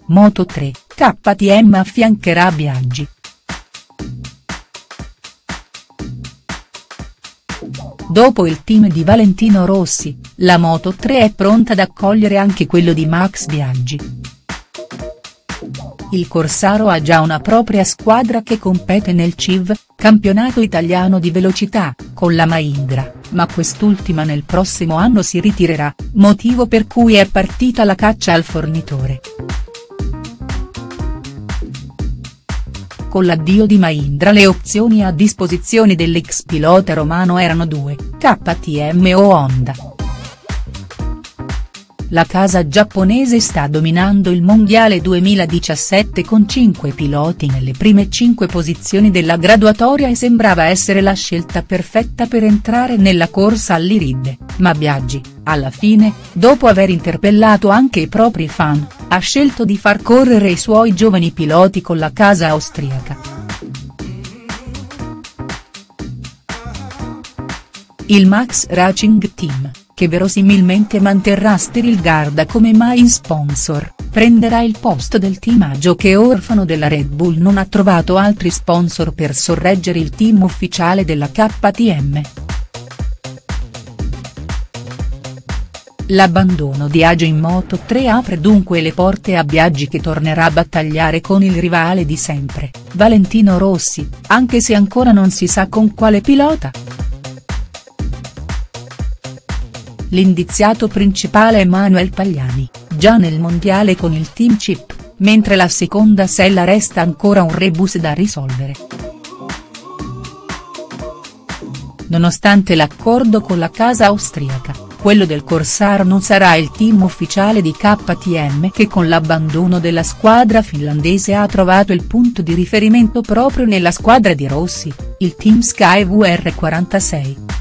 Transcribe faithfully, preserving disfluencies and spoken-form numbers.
Moto tre, K T M affiancherà Biaggi. Dopo il team di Valentino Rossi, la Moto tre è pronta ad accogliere anche quello di Max Biaggi. Il Corsaro ha già una propria squadra che compete nel C I V, campionato italiano di velocità, con la Mahindra, ma quest'ultima nel prossimo anno si ritirerà, motivo per cui è partita la caccia al fornitore. Con l'addio di Mahindra le opzioni a disposizione dell'ex pilota romano erano due, K T M o Honda. La casa giapponese sta dominando il mondiale duemiladiciassette con cinque piloti nelle prime cinque posizioni della graduatoria e sembrava essere la scelta perfetta per entrare nella corsa all'Iride, ma Biaggi, alla fine, dopo aver interpellato anche i propri fan, ha scelto di far correre i suoi giovani piloti con la casa austriaca. Il Max Racing Team, che verosimilmente manterrà Sterilgarda come main sponsor, prenderà il posto del team Agio che orfano della Red Bull non ha trovato altri sponsor per sorreggere il team ufficiale della K T M. L'abbandono di Agio in Moto tre apre dunque le porte a Biaggi che tornerà a battagliare con il rivale di sempre, Valentino Rossi, anche se ancora non si sa con quale pilota. L'indiziato principale è Manuel Pagliani, già nel mondiale con il team Chip, mentre la seconda sella resta ancora un rebus da risolvere. Nonostante l'accordo con la casa austriaca, quello del Corsaro non sarà il team ufficiale di K T M che con l'abbandono della squadra finlandese ha trovato il punto di riferimento proprio nella squadra di Rossi, il team Sky V R quarantasei.